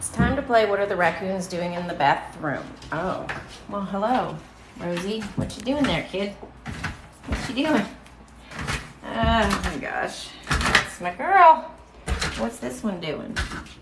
It's time to play What Are the Raccoons Doing in the Bathroom? Oh, well, hello, Rosie. What you doing there, kid? What you doing? Oh my gosh, that's my girl. What's this one doing?